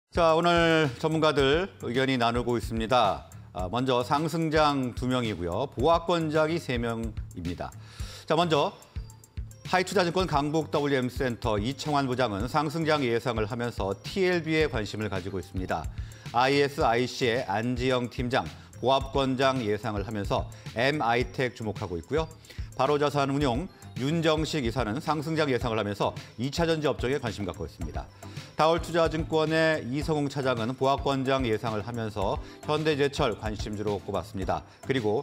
자, 오늘 전문가들 의견이 나누고 있습니다. 먼저 상승장 2명이고요. 보합권장이 3명입니다. 자, 먼저 하이투자증권 강북 WM센터 이청환 부장은 상승장 예상을 하면서 TLB에 관심을 가지고 있습니다. ISIC의 안지영 팀장, 보합권장 예상을 하면서 MI텍 주목하고 있고요. 바로자산운용 윤정식 이사는 상승장 예상을 하면서 2차전지 업종에 관심 갖고 있습니다. 다올투자증권의 이성웅 차장은 보합권장 예상을 하면서 현대제철 관심주로 꼽았습니다. 그리고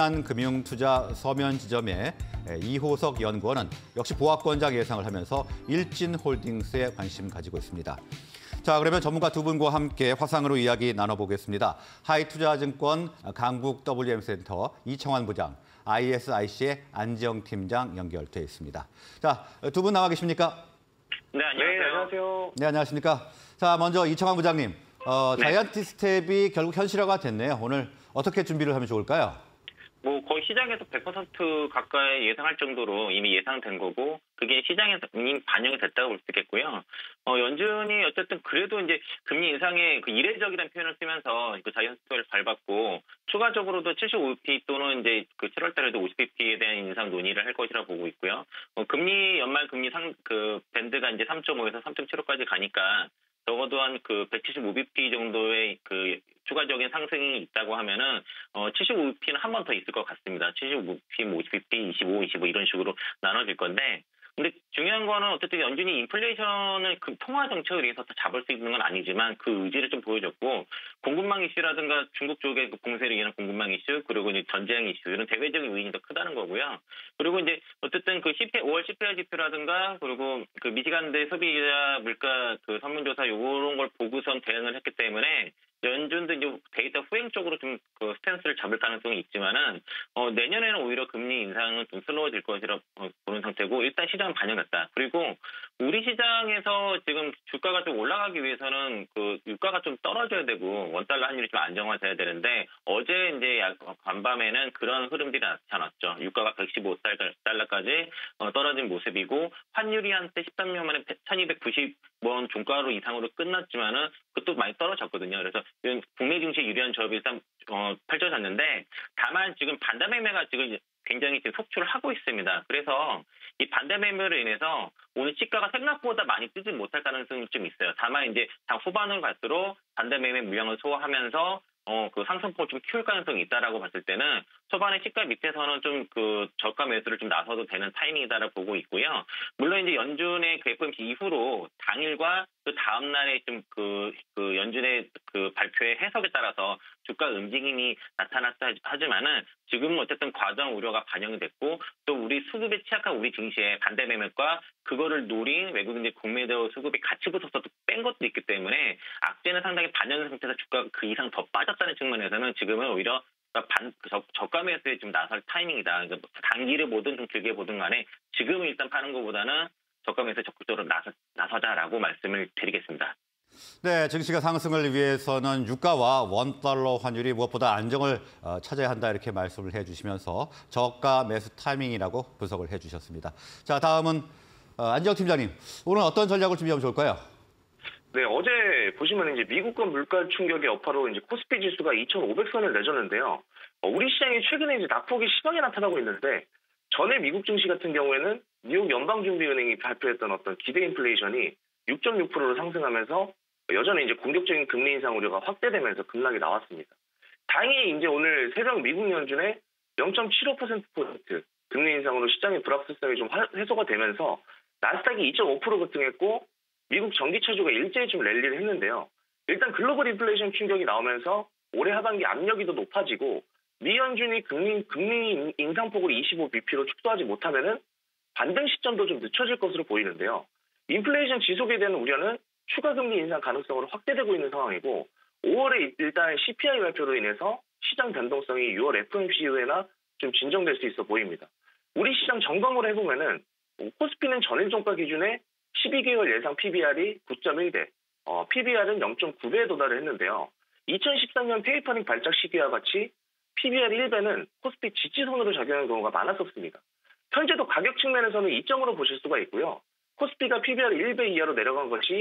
신한금융투자 서면지점의 이호석 연구원은 역시 보합권장 예상을 하면서 일진홀딩스에 관심 가지고 있습니다. 자, 그러면 전문가 두 분과 함께 화상으로 이야기 나눠보겠습니다. 하이투자증권 강북 WM센터 이청환 부장, ISIC의 안지영 팀장 연결돼 있습니다. 자, 두 분 나와 계십니까? 네, 안녕하세요. 네, 안녕하세요. 네, 안녕하십니까? 자, 먼저 이청환 부장님, 네. 자이언티 스텝이 결국 현실화가 됐네요. 오늘 어떻게 준비를 하면 좋을까요? 거의 시장에서 100% 가까이 예상할 정도로 이미 예상된 거고, 그게 시장에서 이미 반영이 됐다고 볼 수 있겠고요. 연준이 어쨌든 그래도 이제 금리 인상의 그 이례적이라는 표현을 쓰면서 그 자이언티 스텝을 밟았고, 추가적으로도 75bp 또는 이제 그 7월 달에도 50bp에 대한 인상 논의를 할 것이라 보고 있고요. 연말 금리 밴드가 이제 3.5에서 3.75까지 가니까, 적어도 한 그 175bp 정도의 그 추가적인 상승이 있다고 하면은 75bp는 한 번 더 있을 것 같습니다. 75bp, 50bp, 25, 25 이런 식으로 나눠질 건데, 근데 중요한 거는 어쨌든 연준이 인플레이션을 그 통화 정책을 위해서 다 잡을 수 있는 건 아니지만 그 의지를 좀 보여줬고, 공급망 이슈라든가 중국 쪽의 그 봉쇄를 위한 공급망 이슈, 그리고 이제 전쟁 이슈, 이런 대외적인 요인이 더 크다는 거고요. 그리고 이제 어쨌든 그 5월 CPI 지표라든가, 그리고 그 미시간대 소비자 물가 그 설문조사 요런 걸 보고선 대응을 했기 때문에 연준도 이제 데이터 후행 쪽으로 좀 그 스탠스를 잡을 가능성이 있지만은 내년에는 오히려 금리 인상은 좀 슬로워질 것이라 보는 상태고, 일단 시장은 반영했다. 그리고 우리 시장에서 지금 주가가 좀 올라가기 위해서는 그 유가가 좀 떨어져야 되고 원달러 환율이 좀 안정화돼야 되는데, 어제 이제 간밤에는 그런 흐름들이 나타났죠. 유가가 115달러까지 떨어진 모습이고, 환율이 한때 13년 만에 1290원 종가로 이상으로 끝났지만은 그것도 많이 떨어졌거든요. 그래서 국내 증시에 유리한 조합이 일단 펼쳐졌는데, 다만 지금 반대 매매가 지금 굉장히 지금 속출을 하고 있습니다. 그래서 이 반대 매매로 인해서 오늘 시가가 생각보다 많이 뜨지 못할 가능성이 좀 있어요. 다만 이제 장 후반으로 갈수록 반대 매매 물량을 소화하면서 그 상승폭을 좀 키울 가능성이 있다라고 봤을 때는 초반에 시가 밑에서는 좀 그 저가 매수를 좀 나서도 되는 타이밍이다라고 보고 있고요. 물론 이제 연준의 그 FOMC 이후로 당일과 그 다음 날에 좀 그 연준의 그 발표의 해석에 따라서 주가 움직임이 나타났다 하지만은 지금은 어쨌든 과도한 우려가 반영이 됐고, 또 우리 수급에 취약한 우리 증시에 반대 매매과 그거를 노린 외국인들 국내대우 수급이 같이 붙어서 또 뺀 것도 있기 때문에 악재는 상당히 반영된 상태에서 주가가 그 이상 더 빠졌다는 측면에서는 지금은 오히려 저가 매수에 좀 나설 타이밍이다. 그러니까 단기를 보든 좀 길게 보든 간에 지금은 일단 파는 것보다는 저가 매수에 적극적으로 나서자라고 말씀을 드리겠습니다. 네, 증시가 상승을 위해서는 유가와 원달러 환율이 무엇보다 안정을 찾아야 한다, 이렇게 말씀을 해주시면서 저가 매수 타이밍이라고 분석을 해주셨습니다. 자, 다음은 안지영 팀장님, 오늘 어떤 전략을 준비하면 좋을까요? 네, 어제 보시면 이제 미국권 물가 충격의 여파로 이제 코스피 지수가 2,500선을 내줬는데요. 우리 시장이 최근에 이제 낙폭이 심하게 나타나고 있는데, 전에 미국 증시 같은 경우에는 뉴욕 연방준비은행이 발표했던 어떤 기대 인플레이션이 6.6%로 상승하면서 여전히 이제 공격적인 금리 인상 우려가 확대되면서 급락이 나왔습니다. 다행히 이제 오늘 새벽 미국 연준의 0.75%포인트 금리 인상으로 시장의 불확실성이 좀 해소가 되면서 나스닥이 2.5% 급등했고, 미국 전기차주가 일제히 좀 랠리를 했는데요. 일단 글로벌 인플레이션 충격이 나오면서 올해 하반기 압력이 더 높아지고, 미 연준이 금리 인상폭을 25bp로 축소하지 못하면은 반등 시점도 좀 늦춰질 것으로 보이는데요. 인플레이션 지속에 대한 우려는 추가 금리 인상 가능성으로 확대되고 있는 상황이고, 5월에 일단 CPI 발표로 인해서 시장 변동성이 6월 FOMC 이후에나 좀 진정될 수 있어 보입니다. 우리 시장 점검을 해보면은 코스피는 전일 종가 기준에 12개월 예상 PBR이 9.1배, PBR은 0.9배에 도달을 했는데요. 2013년 페이퍼링 발작 시기와 같이 PBR 1배는 코스피 지지선으로 작용하는 경우가 많았었습니다. 현재도 가격 측면에서는 이점으로 보실 수가 있고요. 코스피가 PBR 1배 이하로 내려간 것이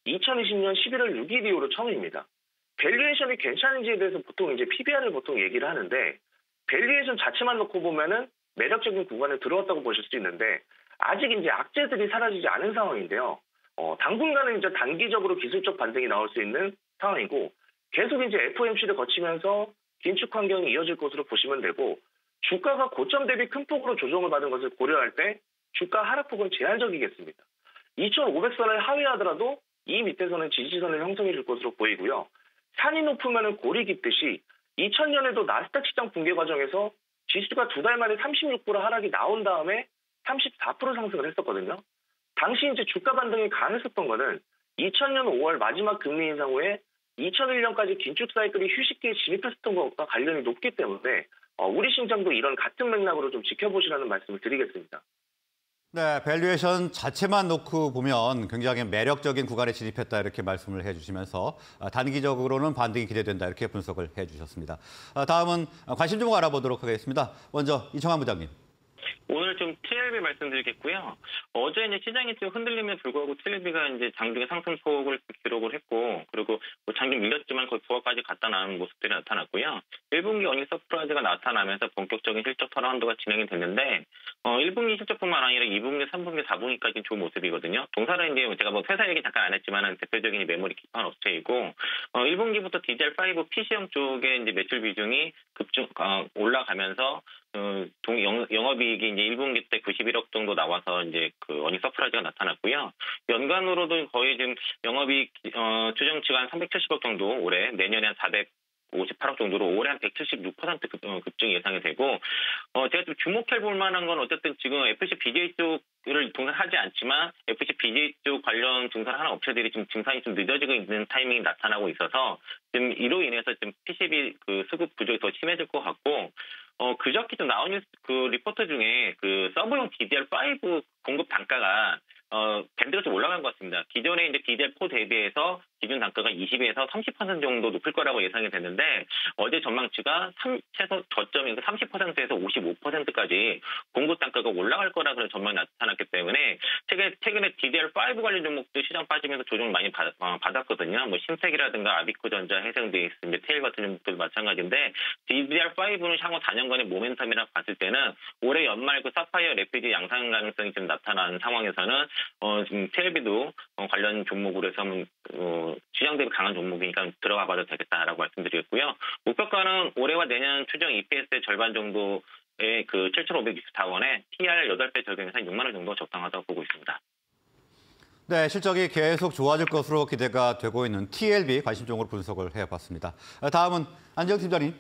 2020년 11월 6일 이후로 처음입니다. 밸류에이션이 괜찮은지에 대해서 보통 이제 PBR을 보통 얘기를 하는데 밸류에이션 자체만 놓고 보면은 매력적인 구간에 들어왔다고 보실 수 있는데 아직 이제 악재들이 사라지지 않은 상황인데요. 당분간은 이제 단기적으로 기술적 반등이 나올 수 있는 상황이고 계속 이제 FOMC를 거치면서 긴축 환경이 이어질 것으로 보시면 되고 주가가 고점 대비 큰 폭으로 조정을 받은 것을 고려할 때 주가 하락폭은 제한적이겠습니다. 2,500선을 하회하더라도 이 밑에서는 지지선을 형성해 줄 것으로 보이고요. 산이 높으면 골이 깊듯이 2000년에도 나스닥 시장 붕괴 과정에서 지수가 2달 만에 36% 하락이 나온 다음에 34% 상승을 했었거든요. 당시 이제 주가 반등이 강했었던 거는 2000년 5월 마지막 금리 인상 후에 2001년까지 긴축 사이클이 휴식기에 진입했었던 것과 관련이 높기 때문에 우리 시장도 이런 같은 맥락으로 좀 지켜보시라는 말씀을 드리겠습니다. 네, 밸류에이션 자체만 놓고 보면 굉장히 매력적인 구간에 진입했다 이렇게 말씀을 해주시면서 단기적으로는 반등이 기대된다 이렇게 분석을 해주셨습니다. 다음은 관심 종목 알아보도록 하겠습니다. 먼저 이청환 부장님. 오늘 좀 TLB 말씀드리겠고요. 어제 이제 시장이 좀 흔들림에 불구하고 TLB가 이제 장중에 상승폭을 기록을 했고, 그리고 뭐 장중 밀렸지만 거의 부하까지 갖다 나오는 모습들이 나타났고요. 1분기 어닝 서프라이즈가 나타나면서 본격적인 실적 턴어라운드가 진행이 됐는데, 1분기 실적뿐만 아니라 2분기, 3분기, 4분기까지 좋은 모습이거든요. 동사는 이제 제가 뭐 회사 얘기 잠깐 안 했지만 대표적인 메모리 기판 업체이고, 1분기부터 DDR5 PC형 쪽에 이제 매출 비중이 올라가면서 영업이익이 이제 1분기 때 91억 정도 나와서 이제 그 어닝 서프라이즈가 나타났고요. 연간으로도 거의 지금 영업이익 추정치가 한 370억 정도 올해 내년에 한 458억 정도로 올해 한 176% 급증이 예상이 되고 제가 좀 주목해 볼 만한 건 어쨌든 지금 FC BJ 쪽을 동산하지 않지만 FC BJ 쪽 관련 증산하는 업체들이 지금 증산이 좀 늦어지고 있는 타이밍이 나타나고 있어서 지금 이로 인해서 지금 PCB 그 수급 부족이 더 심해질 것 같고 그저께 좀 나온 그 리포트 중에 그 서브용 DDR5 공급 단가가 밴드가 좀 올라간 것 같습니다. 기존에 이제 DDR4 대비해서 기준 단가가 20에서 30% 정도 높을 거라고 예상이 됐는데 어제 전망치가 최소 저점이 30%에서 55%까지 공급 단가가 올라갈 거라 그런 전망이 나타났기 때문에 최근에 DDR5 관련 종목도 시장 빠지면서 조정을 많이 받았거든요. 뭐 신택이라든가 아비코전자, 해상베이스, 테일 같은 종목들도 마찬가지인데 DDR5는 향후 4년간의 모멘텀이라 봤을 때는 올해 연말 그 사파이어 레피드 양상 가능성이 좀 나타난 상황에서는 지금 TLB도 관련 종목으로 해서 시장 대비 강한 종목이니까 들어가 봐도 되겠다라고 말씀드리겠고요. 목표가는 올해와 내년 추정 EPS의 절반 정도의 그 7,564원에 TR 8배 적용해서 6만 원 정도 적당하다고 보고 있습니다. 네, 실적이 계속 좋아질 것으로 기대가 되고 있는 TLB 관심 종목으로 분석을 해봤습니다. 다음은 안재영 팀장님.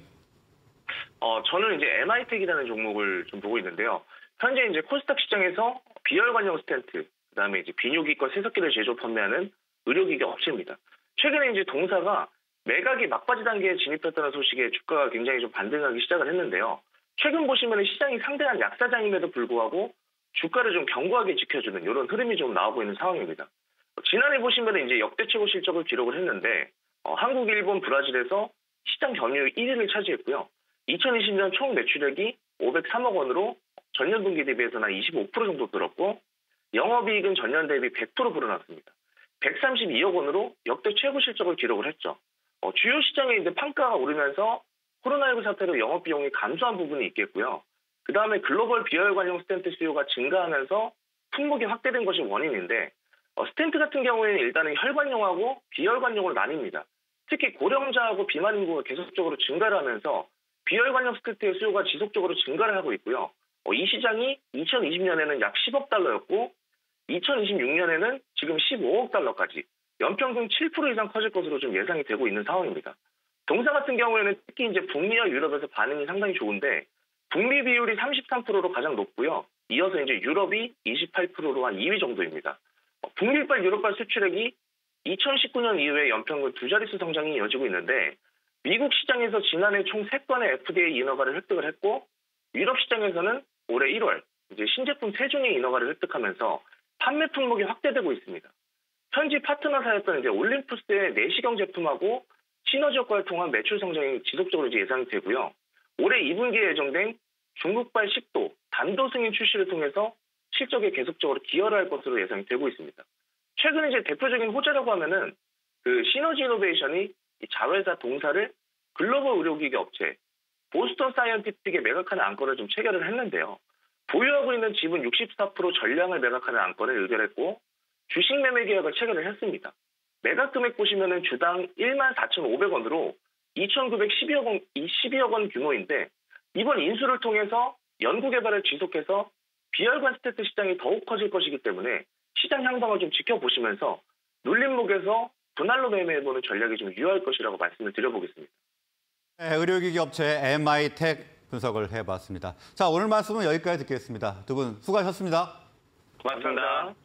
저는 이제 MI텍이라는 종목을 좀 보고 있는데요. 현재 이제 코스닥 시장에서 비혈관형 스텐트, 그다음에 이제 비뇨기과 세석기를 제조 판매하는 의료기기 업체입니다. 최근에 이제 동사가 매각이 막바지 단계에 진입했다는 소식에 주가가 굉장히 좀 반등하기 시작을 했는데요. 최근 보시면 시장이 상당한 약사장임에도 불구하고 주가를 좀 견고하게 지켜주는 이런 흐름이 좀 나오고 있는 상황입니다. 지난해 보시면 이제 역대 최고 실적을 기록을 했는데 한국, 일본, 브라질에서 시장 점유율 1위를 차지했고요. 2020년 총 매출액이 503억 원으로 전년 동기 대비해서는 25% 정도 늘었고 영업이익은 전년 대비 100% 불어났습니다. 132억 원으로 역대 최고 실적을 기록을 했죠. 주요 시장에 이제 판가가 오르면서 코로나19 사태로 영업 비용이 감소한 부분이 있겠고요. 그 다음에 글로벌 비혈관용 스텐트 수요가 증가하면서 품목이 확대된 것이 원인인데 스텐트 같은 경우에는 일단은 혈관용하고 비혈관용으로 나뉩니다. 특히 고령자하고 비만 인구가 계속적으로 증가를 하면서 비혈관용 스텐트의 수요가 지속적으로 증가를 하고 있고요. 이 시장이 2020년에는 약 10억 달러였고 2026년에는 지금 15억 달러까지 연평균 7% 이상 커질 것으로 좀 예상이 되고 있는 상황입니다. 동사 같은 경우에는 특히 이제 북미와 유럽에서 반응이 상당히 좋은데 북미 비율이 33%로 가장 높고요. 이어서 이제 유럽이 28%로 한 2위 정도입니다. 북미발 유럽발 수출액이 2019년 이후에 연평균 두 자릿수 성장이 이어지고 있는데 미국 시장에서 지난해 총 3건의 FDA 인허가를 획득을 했고 유럽 시장에서는 올해 1월 이제 신제품 3종의 인허가를 획득하면서 판매 품목이 확대되고 있습니다. 현지 파트너사였던 이제 올림푸스의 내시경 제품하고 시너지 효과를 통한 매출 성장이 지속적으로 이제 예상이 되고요. 올해 2분기에 예정된 중국발 식도, 단도 승인 출시를 통해서 실적에 계속적으로 기여를 할 것으로 예상이 되고 있습니다. 최근 이제 대표적인 호재라고 하면은 그 시너지 이노베이션이 이 자회사 동사를 글로벌 의료기기 업체 보스턴 사이언티픽에 매각하는 안건을 좀 체결을 했는데요. 보유하고 있는 지분 64% 전량을 매각하는 안건을 의결했고 주식 매매 계약을 체결을 했습니다. 매각 금액 보시면은 주당 14,500원으로 2,912억 원 규모인데 이번 인수를 통해서 연구개발을 지속해서 비혈관 스테트 시장이 더욱 커질 것이기 때문에 시장 향방을 좀 지켜보시면서 눌림목에서 분할로 매매해보는 전략이 좀 유효할 것이라고 말씀을 드려보겠습니다. 네, 의료기기 업체 MI텍 분석을 해봤습니다. 자, 오늘 말씀은 여기까지 듣겠습니다. 두 분 수고하셨습니다. 고맙습니다.